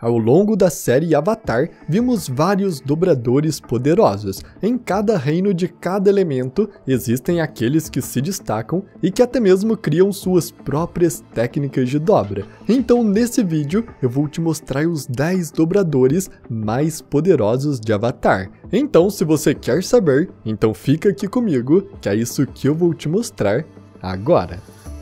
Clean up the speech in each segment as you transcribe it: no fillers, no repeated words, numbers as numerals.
Ao longo da série Avatar, vimos vários dobradores poderosos. Em cada reino de cada elemento, existem aqueles que se destacam e que até mesmo criam suas próprias técnicas de dobra. Então nesse vídeo, eu vou te mostrar os 10 dobradores mais poderosos de Avatar. Então se você quer saber, então fica aqui comigo, que é isso que eu vou te mostrar agora.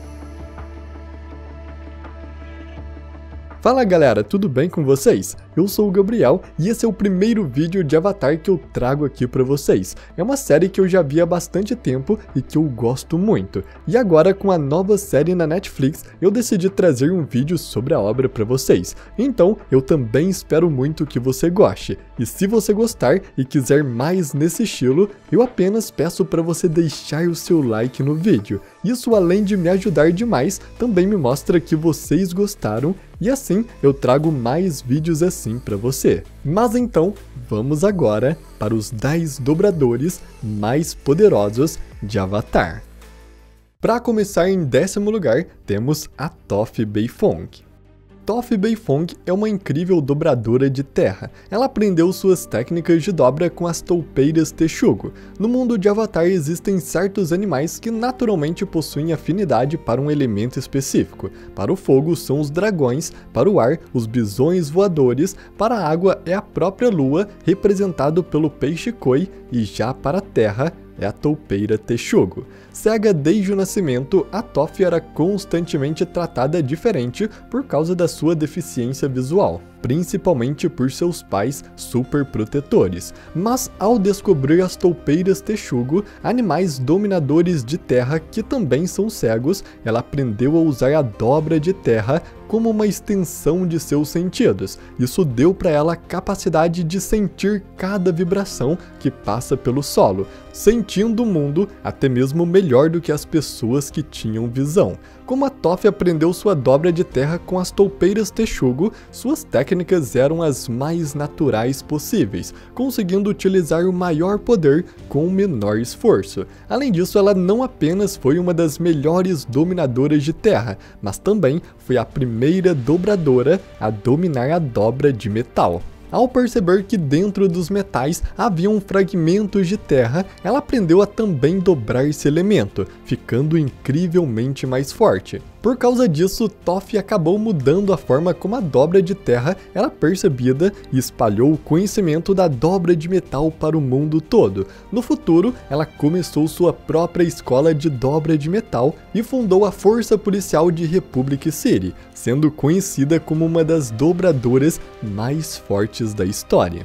Fala galera, tudo bem com vocês? Eu sou o Gabriel e esse é o primeiro vídeo de Avatar que eu trago aqui pra vocês. É uma série que eu já vi há bastante tempo e que eu gosto muito. E agora com a nova série na Netflix, eu decidi trazer um vídeo sobre a obra pra vocês. Então eu também espero muito que você goste. E se você gostar e quiser mais nesse estilo, eu apenas peço pra você deixar o seu like no vídeo. Isso, além de me ajudar demais, também me mostra que vocês gostaram e assim eu trago mais vídeos assim pra você. Mas então, vamos agora para os 10 dobradores mais poderosos de Avatar. Para começar, em 10º lugar, temos a Toph Beifong. Toph Beifong é uma incrível dobradora de terra. Ela aprendeu suas técnicas de dobra com as toupeiras texugo. No mundo de Avatar existem certos animais que naturalmente possuem afinidade para um elemento específico. Para o fogo são os dragões, para o ar os bisões voadores, para a água é a própria lua, representado pelo peixe koi, e já para a terra é a toupeira texugo. Cega desde o nascimento, a Toph era constantemente tratada diferente por causa da sua deficiência visual, principalmente por seus pais super protetores. Mas ao descobrir as toupeiras texugo, animais dominadores de terra que também são cegos, ela aprendeu a usar a dobra de terra como uma extensão de seus sentidos. Isso deu para ela a capacidade de sentir cada vibração que passa pelo solo, sentindo o mundo até mesmo melhor do que as pessoas que tinham visão. Como a Toph aprendeu sua dobra de terra com as toupeiras texugo, suas técnicas eram as mais naturais possíveis, conseguindo utilizar o maior poder com o menor esforço. Além disso, ela não apenas foi uma das melhores dominadoras de terra, mas também foi a primeira dobradora a dominar a dobra de metal. Ao perceber que dentro dos metais haviam fragmentos de terra, ela aprendeu a também dobrar esse elemento, ficando incrivelmente mais forte. Por causa disso, Toph acabou mudando a forma como a dobra de terra era percebida e espalhou o conhecimento da dobra de metal para o mundo todo. No futuro, ela começou sua própria escola de dobra de metal e fundou a Força Policial de Republic City, sendo conhecida como uma das dobradoras mais fortes da história.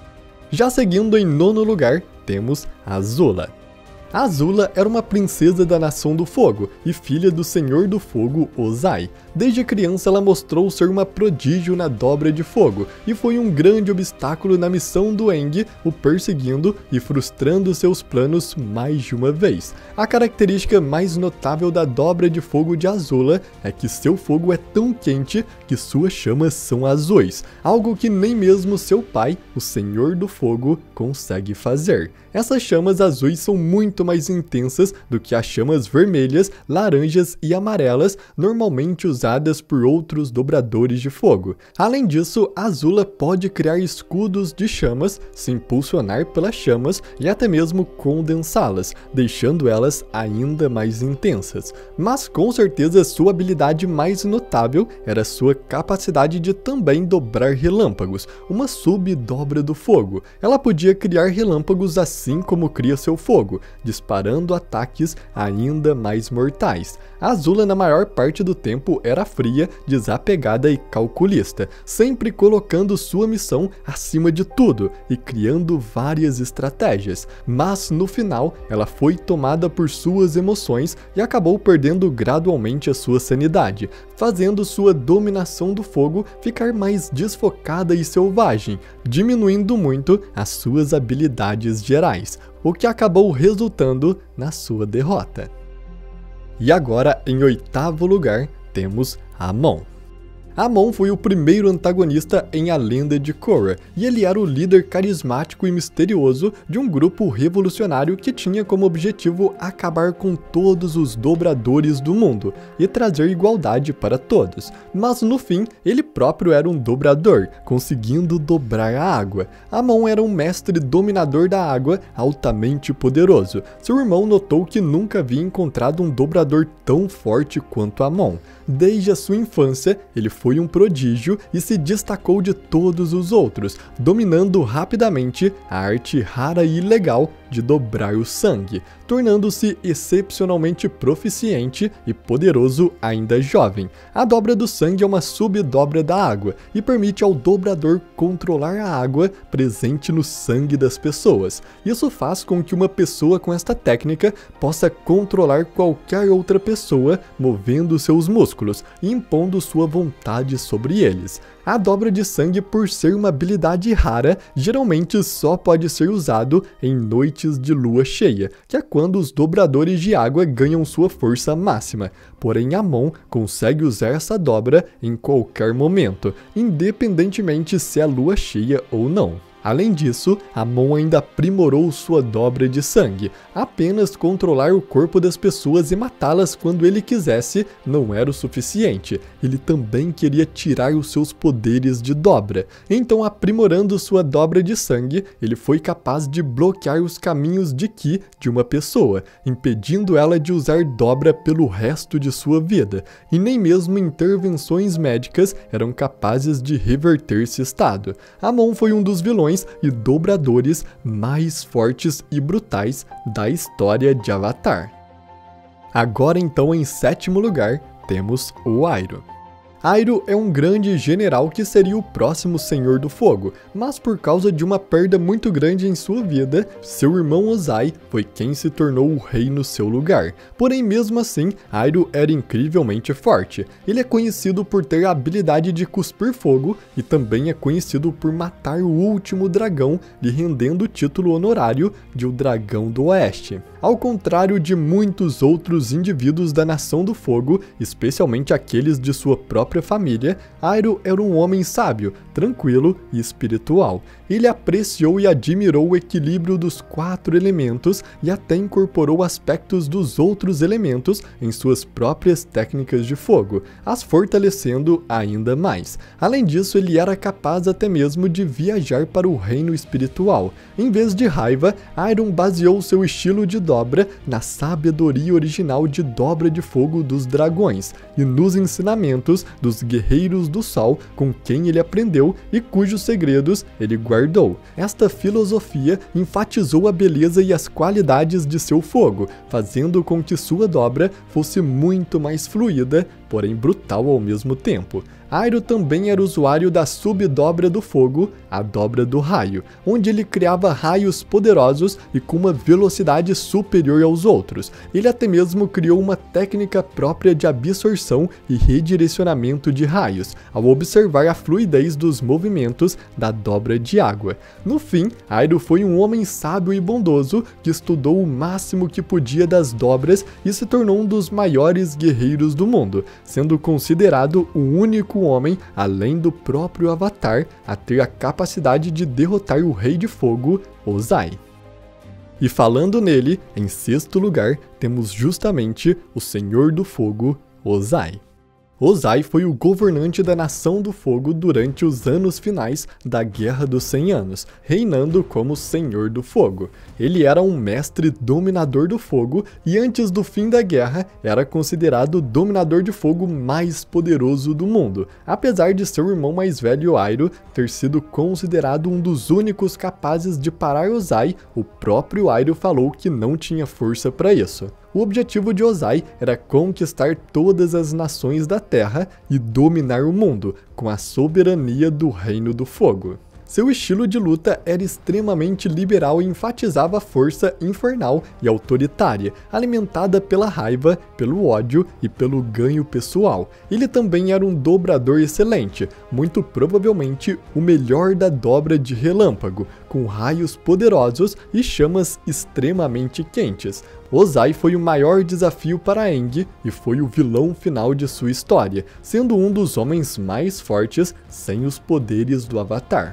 Já seguindo em 9º lugar, temos Azula. Azula era uma princesa da Nação do Fogo e filha do Senhor do Fogo, Ozai. Desde criança ela mostrou ser uma prodígio na dobra de fogo e foi um grande obstáculo na missão do Aang, o perseguindo e frustrando seus planos mais de uma vez. A característica mais notável da dobra de fogo de Azula é que seu fogo é tão quente que suas chamas são azuis, algo que nem mesmo seu pai, o Senhor do Fogo, consegue fazer. Essas chamas azuis são muito mais intensas do que as chamas vermelhas, laranjas e amarelas normalmente usadas por outros dobradores de fogo. Além disso, Azula pode criar escudos de chamas, se impulsionar pelas chamas e até mesmo condensá-las, deixando elas ainda mais intensas. Mas com certeza sua habilidade mais notável era sua capacidade de também dobrar relâmpagos, uma subdobra do fogo. Ela podia criar relâmpagos assim como cria seu fogo, disparando ataques ainda mais mortais. Azula na maior parte do tempo era fria, desapegada e calculista, sempre colocando sua missão acima de tudo e criando várias estratégias. Mas no final, ela foi tomada por suas emoções e acabou perdendo gradualmente a sua sanidade, fazendo sua dominação do fogo ficar mais desfocada e selvagem, diminuindo muito as suas habilidades gerais, o que acabou resultando na sua derrota. E agora, em 8º lugar, temos Amon. Amon foi o primeiro antagonista em A Lenda de Korra, e ele era o líder carismático e misterioso de um grupo revolucionário que tinha como objetivo acabar com todos os dobradores do mundo e trazer igualdade para todos. Mas no fim, ele próprio era um dobrador, conseguindo dobrar a água. Amon era um mestre dominador da água altamente poderoso. Seu irmão notou que nunca havia encontrado um dobrador tão forte quanto Amon. Desde a sua infância, ele foi um prodígio e se destacou de todos os outros, dominando rapidamente a arte rara e ilegal de dobrar o sangue, tornando-se excepcionalmente proficiente e poderoso ainda jovem. A dobra do sangue é uma subdobra da água e permite ao dobrador controlar a água presente no sangue das pessoas. Isso faz com que uma pessoa com esta técnica possa controlar qualquer outra pessoa movendo seus músculos e impondo sua vontade sobre eles. A dobra de sangue, por ser uma habilidade rara, geralmente só pode ser usado em noites de lua cheia, que é quando os dobradores de água ganham sua força máxima. Porém, Amon consegue usar essa dobra em qualquer momento, independentemente se é lua cheia ou não. Além disso, Amon ainda aprimorou sua dobra de sangue. Apenas controlar o corpo das pessoas e matá-las quando ele quisesse não era o suficiente. Ele também queria tirar os seus poderes de dobra. Então, aprimorando sua dobra de sangue, ele foi capaz de bloquear os caminhos de Ki de uma pessoa, impedindo ela de usar dobra pelo resto de sua vida. E nem mesmo intervenções médicas eram capazes de reverter esse estado. Amon foi um dos vilões e dobradores mais fortes e brutais da história de Avatar. Agora então, em sétimo lugar, temos o Iroh. Iroh é um grande general que seria o próximo Senhor do Fogo, mas por causa de uma perda muito grande em sua vida, seu irmão Ozai foi quem se tornou o rei no seu lugar. Porém, mesmo assim, Iroh era incrivelmente forte. Ele é conhecido por ter a habilidade de cuspir fogo e também é conhecido por matar o último dragão, lhe rendendo o título honorário de o Dragão do Oeste. Ao contrário de muitos outros indivíduos da Nação do Fogo, especialmente aqueles de sua própria família, Iroh era um homem sábio, tranquilo e espiritual. Ele apreciou e admirou o equilíbrio dos 4 elementos e até incorporou aspectos dos outros elementos em suas próprias técnicas de fogo, as fortalecendo ainda mais. Além disso, ele era capaz até mesmo de viajar para o reino espiritual. Em vez de raiva, Iroh baseou seu estilo de dobra na sabedoria original de dobra de fogo dos dragões e nos ensinamentos dos guerreiros do sol com quem ele aprendeu e cujos segredos ele guardou. Esta filosofia enfatizou a beleza e as qualidades de seu fogo, fazendo com que sua dobra fosse muito mais fluida, porém brutal ao mesmo tempo. Iroh também era usuário da subdobra do fogo, a dobra do raio, onde ele criava raios poderosos e com uma velocidade superior aos outros. Ele até mesmo criou uma técnica própria de absorção e redirecionamento de raios, ao observar a fluidez dos movimentos da dobra de água. No fim, Iroh foi um homem sábio e bondoso que estudou o máximo que podia das dobras e se tornou um dos maiores guerreiros do mundo, sendo considerado o único homem, além do próprio Avatar, a ter a capacidade de derrotar o Rei de Fogo, Ozai. E falando nele, em sexto lugar, temos justamente o Senhor do Fogo, Ozai. Ozai foi o governante da Nação do Fogo durante os anos finais da Guerra dos 100 Anos, reinando como Senhor do Fogo. Ele era um mestre dominador do fogo e antes do fim da guerra era considerado o dominador de fogo mais poderoso do mundo, apesar de seu irmão mais velho Iroh ter sido considerado um dos únicos capazes de parar Ozai. O próprio Iroh falou que não tinha força para isso. O objetivo de Ozai era conquistar todas as nações da Terra e dominar o mundo, com a soberania do Reino do Fogo. Seu estilo de luta era extremamente liberal e enfatizava a força infernal e autoritária, alimentada pela raiva, pelo ódio e pelo ganho pessoal. Ele também era um dobrador excelente, muito provavelmente o melhor da dobra de relâmpago, com com raios poderosos e chamas extremamente quentes. Ozai foi o maior desafio para Aang e foi o vilão final de sua história, sendo um dos homens mais fortes sem os poderes do Avatar.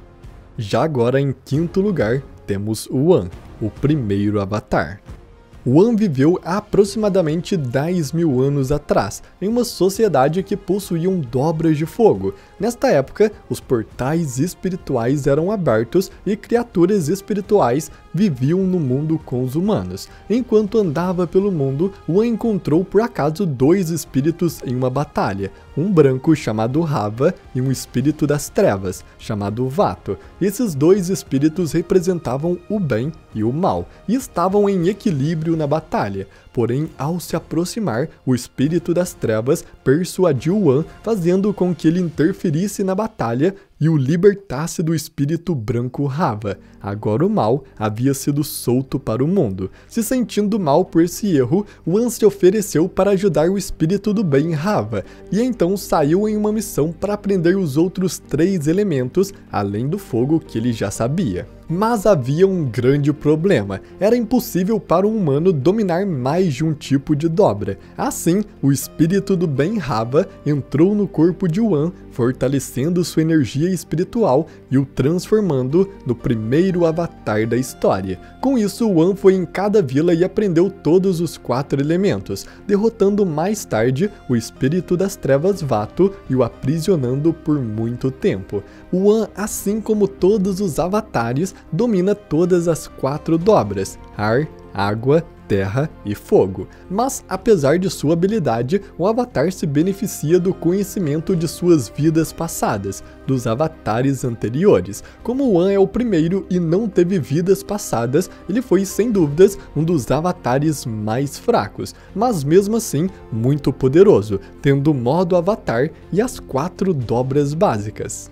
Já agora em quinto lugar, temos Wan, o primeiro Avatar. Wan viveu há aproximadamente 10.000 anos atrás, em uma sociedade que possuíam dobras de fogo. Nesta época, os portais espirituais eram abertos e criaturas espirituais viviam no mundo com os humanos. Enquanto andava pelo mundo, Wan encontrou por acaso dois espíritos em uma batalha, um branco chamado Rava e um espírito das trevas, chamado Vato. Esses dois espíritos representavam o bem e o mal, e estavam em equilíbrio na batalha. Porém, ao se aproximar, o espírito das trevas persuadiu Wan, fazendo com que ele interferisse na batalha e o libertasse do espírito branco Rava. Agora o mal havia sido solto para o mundo. Se sentindo mal por esse erro, Wan se ofereceu para ajudar o espírito do bem Rava, e então saiu em uma missão para aprender os outros 3 elementos, além do fogo que ele já sabia. Mas havia um grande problema, era impossível para um humano dominar mais de um tipo de dobra. Assim, o espírito do bem Rava entrou no corpo de Wan, fortalecendo sua energia espiritual e o transformando no primeiro avatar da história. Com isso, Wan foi em cada vila e aprendeu todos os 4 elementos, derrotando mais tarde o espírito das trevas Vato e o aprisionando por muito tempo. Wan, assim como todos os avatares, domina todas as 4 dobras: ar, água, terra e fogo. Mas, apesar de sua habilidade, o Avatar se beneficia do conhecimento de suas vidas passadas, dos avatares anteriores. Como Wan é o primeiro e não teve vidas passadas, ele foi sem dúvidas um dos avatares mais fracos, mas mesmo assim muito poderoso, tendo o modo Avatar e as 4 dobras básicas.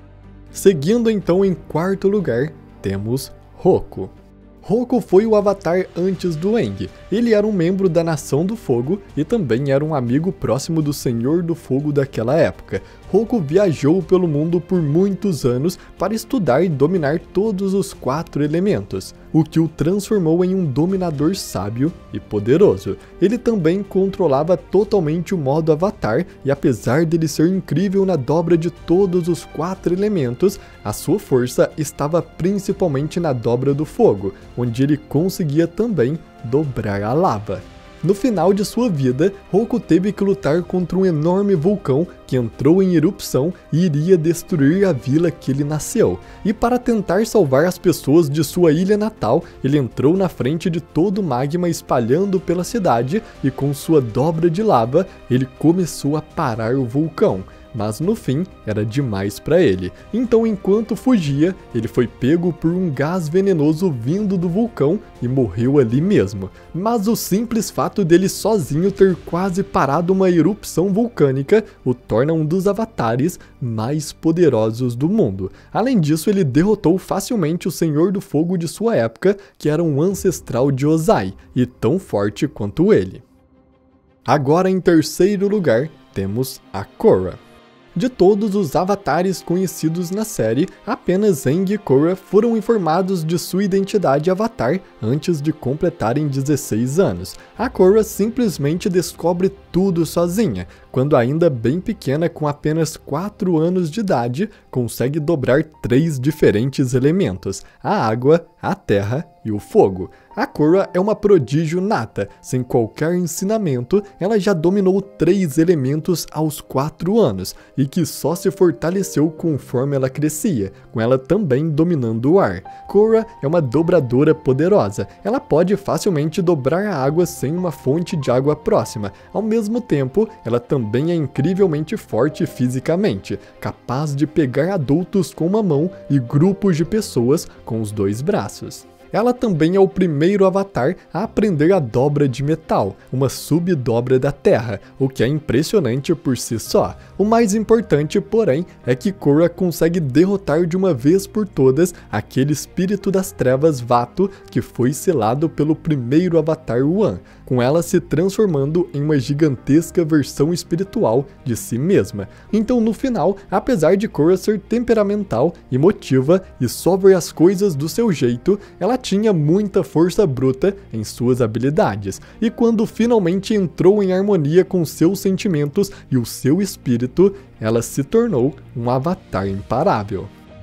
Seguindo então em quarto lugar, temos Roku. Roku foi o Avatar antes do Aang. Ele era um membro da Nação do Fogo e também era um amigo próximo do Senhor do Fogo daquela época. Roku viajou pelo mundo por muitos anos para estudar e dominar todos os 4 elementos, o que o transformou em um dominador sábio e poderoso. Ele também controlava totalmente o modo Avatar e, apesar dele ser incrível na dobra de todos os 4 elementos, a sua força estava principalmente na dobra do fogo, onde ele conseguia também dobrar a lava. No final de sua vida, Roku teve que lutar contra um enorme vulcão que entrou em erupção e iria destruir a vila que ele nasceu. E para tentar salvar as pessoas de sua ilha natal, ele entrou na frente de todo o magma espalhando pela cidade e com sua dobra de lava, ele começou a parar o vulcão. Mas no fim era demais para ele, então enquanto fugia, ele foi pego por um gás venenoso vindo do vulcão e morreu ali mesmo. Mas o simples fato dele sozinho ter quase parado uma erupção vulcânica o torna um dos avatares mais poderosos do mundo. Além disso, ele derrotou facilmente o Senhor do Fogo de sua época, que era um ancestral de Ozai, e tão forte quanto ele. Agora em terceiro lugar, temos a Korra. De todos os avatares conhecidos na série, apenas Aang e Korra foram informados de sua identidade avatar antes de completarem 16 anos. A Korra simplesmente descobre tudo sozinha. Quando ainda bem pequena, com apenas 4 anos de idade, consegue dobrar 3 diferentes elementos: a água, a terra e o fogo. A Korra é uma prodígio nata, sem qualquer ensinamento, ela já dominou 3 elementos aos 4 anos, e que só se fortaleceu conforme ela crescia, com ela também dominando o ar. Korra é uma dobradora poderosa, ela pode facilmente dobrar a água sem uma fonte de água próxima, ao mesmo tempo, ela também é incrivelmente forte fisicamente, capaz de pegar adultos com uma mão e grupos de pessoas com os 2 braços. ela também é o primeiro avatar a aprender a dobra de metal, uma subdobra da Terra, o que é impressionante por si só. O mais importante, porém, é que Korra consegue derrotar de uma vez por todas aquele espírito das trevas Vato que foi selado pelo primeiro avatar One, com ela se transformando em uma gigantesca versão espiritual de si mesma. Então no final, apesar de Korra ser temperamental, emotiva e só ver as coisas do seu jeito, ela tinha muita força bruta em suas habilidades, e quando finalmente entrou em harmonia com seus sentimentos e o seu espírito, ela se tornou um avatar imparável.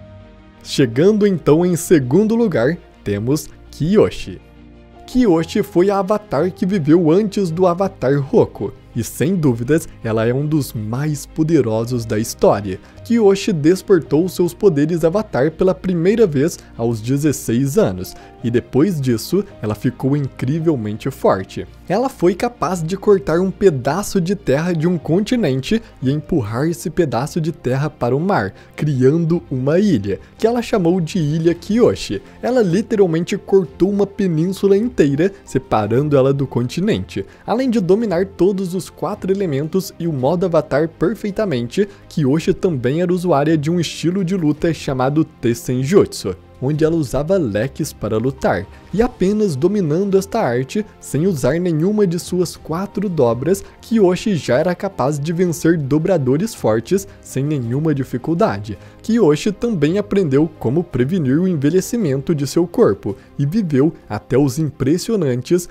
Chegando então em segundo lugar, temos Kyoshi. Kyoshi foi a avatar que viveu antes do avatar Roku, e sem dúvidas ela é um dos mais poderosos da história. Kyoshi despertou seus poderes avatar pela primeira vez aos 16 anos, e depois disso ela ficou incrivelmente forte. Ela foi capaz de cortar um pedaço de terra de um continente e empurrar esse pedaço de terra para o mar, criando uma ilha, que ela chamou de Ilha Kyoshi. Ela literalmente cortou uma península inteira, separando ela do continente. Além de dominar todos os 4 elementos e o modo avatar perfeitamente, Kyoshi também era usuária de um estilo de luta chamado Tessenjutsu, onde ela usava leques para lutar, e apenas dominando esta arte, sem usar nenhuma de suas 4 dobras, Kyoshi já era capaz de vencer dobradores fortes sem nenhuma dificuldade. Kyoshi também aprendeu como prevenir o envelhecimento de seu corpo, e viveu até os impressionantes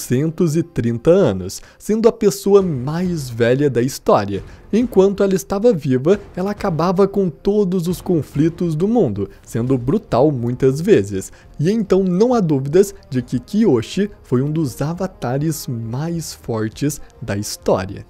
230 anos, sendo a pessoa mais velha da história. Enquanto ela estava viva, ela acabava com todos os conflitos do mundo, sendo brutal muitas vezes. E então não há dúvidas de que Kyoshi foi um dos avatares mais fortes da história.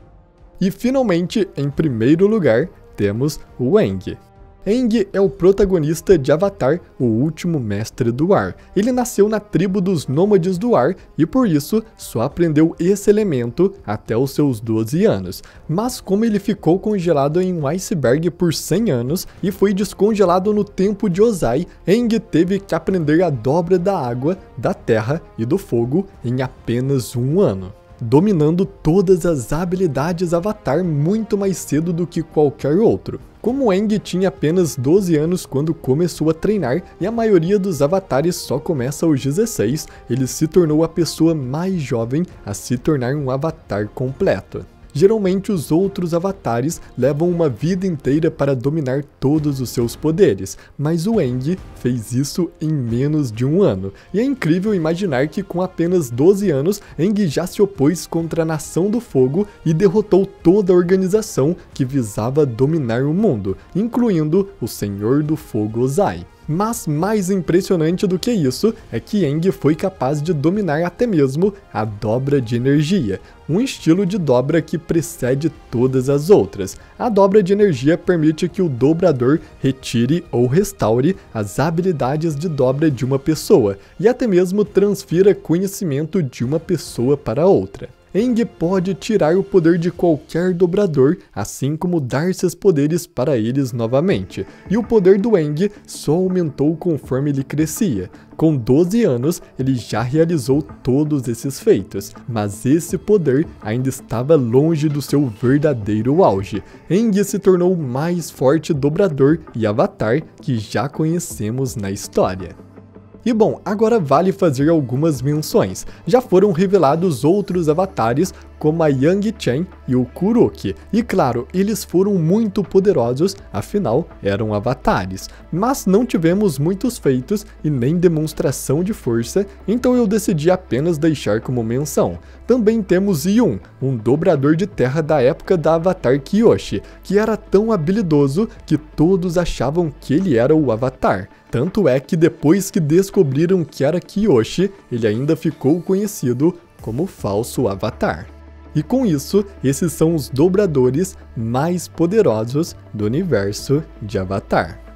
E finalmente, em primeiro lugar, temos o Aang. Aang é o protagonista de Avatar, o último mestre do ar. Ele nasceu na tribo dos nômades do ar e por isso só aprendeu esse elemento até os seus 12 anos. Mas como ele ficou congelado em um iceberg por 100 anos e foi descongelado no tempo de Ozai, Aang teve que aprender a dobra da água, da terra e do fogo em apenas 1 ano, dominando todas as habilidades Avatar muito mais cedo do que qualquer outro. Como Aang tinha apenas 12 anos quando começou a treinar e a maioria dos avatares só começa aos 16, ele se tornou a pessoa mais jovem a se tornar um avatar completo. Geralmente os outros avatares levam uma vida inteira para dominar todos os seus poderes, mas o Aang fez isso em menos de 1 ano, e é incrível imaginar que com apenas 12 anos, Aang já se opôs contra a Nação do Fogo e derrotou toda a organização que visava dominar o mundo, incluindo o Senhor do Fogo Ozai. Mas mais impressionante do que isso é que Aang foi capaz de dominar até mesmo a dobra de energia, um estilo de dobra que precede todas as outras. A dobra de energia permite que o dobrador retire ou restaure as habilidades de dobra de uma pessoa e até mesmo transfira conhecimento de uma pessoa para outra. Aang pode tirar o poder de qualquer dobrador, assim como dar seus poderes para eles novamente, e o poder do Aang só aumentou conforme ele crescia. Com 12 anos, ele já realizou todos esses feitos, mas esse poder ainda estava longe do seu verdadeiro auge. Aang se tornou o mais forte dobrador e avatar que já conhecemos na história. E bom, agora vale fazer algumas menções. Já foram revelados outros avatares como a Yang Chen e o Kuroki. E claro, eles foram muito poderosos, afinal eram avatares. Mas não tivemos muitos feitos e nem demonstração de força, então eu decidi apenas deixar como menção. Também temos Yun, um dobrador de terra da época da Avatar Kyoshi, que era tão habilidoso que todos achavam que ele era o Avatar. Tanto é que depois que descobriram que era Kyoshi, ele ainda ficou conhecido como falso Avatar. E com isso, esses são os dobradores mais poderosos do universo de Avatar.